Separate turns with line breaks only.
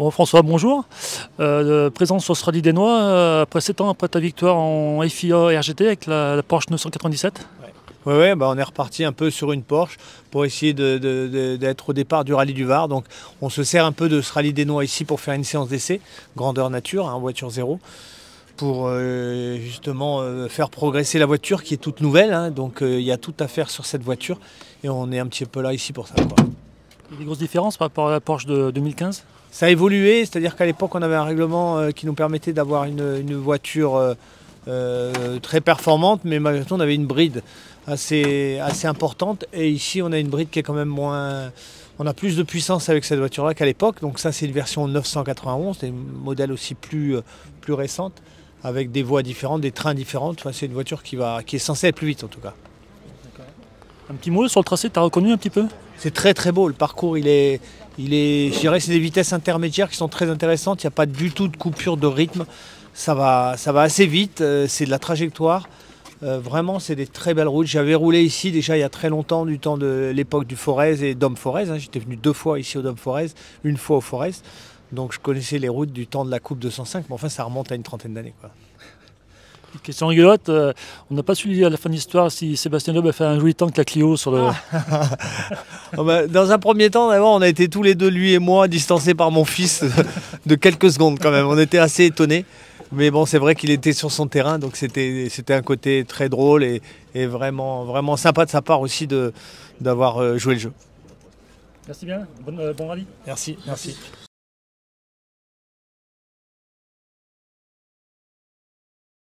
Bon, François, bonjour. Présent sur ce rallye dénois, après 7 ans après ta victoire en FIA RGT avec la Porsche 997.
Ouais, bah on est reparti un peu sur une Porsche pour essayer d'être au départ du rallye du Var. Donc on se sert un peu de ce rallye dénois ici pour faire une séance d'essai, grandeur nature, hein, voiture zéro, pour justement faire progresser la voiture qui est toute nouvelle. Hein. Donc il y a tout à faire sur cette voiture et on est un petit peu là ici pour ça, quoi.
Il y a des grosses différences par rapport à la Porsche de 2015?
Ça a évolué, c'est-à-dire qu'à l'époque on avait un règlement qui nous permettait d'avoir une voiture très performante, mais malgré tout on avait une bride assez importante, et ici on a une bride qui est quand même moins... On a plus de puissance avec cette voiture-là qu'à l'époque, donc ça c'est une version 991, c'est une modèle aussi plus récente, avec des voies différentes, des trains différents. Enfin, c'est une voiture qui est censée être plus vite en tout cas.
Un petit mot sur le tracé, tu as reconnu un petit peu?
C'est très très beau, le parcours je dirais c'est des vitesses intermédiaires qui sont très intéressantes, il n'y a pas du tout de coupure de rythme, ça va assez vite, c'est de la trajectoire, vraiment c'est des très belles routes. J'avais roulé ici déjà il y a très longtemps, du temps de l'époque du Forez et Dom Forez, hein. J'étais venu 2 fois ici au Dom Forez, une fois au Forez, donc je connaissais les routes du temps de la Coupe 205, mais enfin ça remonte à une trentaine d'années, quoi.
Question rigolote, on n'a pas su à la fin de l'histoire si Sébastien Loeb a fait un joli temps avec la Clio sur le...
Dans un premier temps, d'abord, on a été tous les deux, lui et moi, distancés par mon fils de quelques secondes quand même. On était assez étonnés. Mais bon, c'est vrai qu'il était sur son terrain, donc c'était un côté très drôle et vraiment sympa de sa part aussi d'avoir joué le jeu.
Merci bien, bon rallye.
Merci.